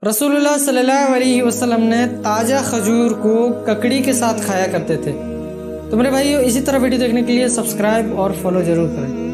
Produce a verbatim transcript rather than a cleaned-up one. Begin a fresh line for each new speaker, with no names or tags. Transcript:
रसूलुल्लाह सल्लल्लाहु अलैहि वसल्लम ने ताज़ा खजूर को ककड़ी के साथ खाया करते थे। तो मेरे भाइयों, इसी तरह वीडियो देखने के लिए सब्सक्राइब और फॉलो ज़रूर करें।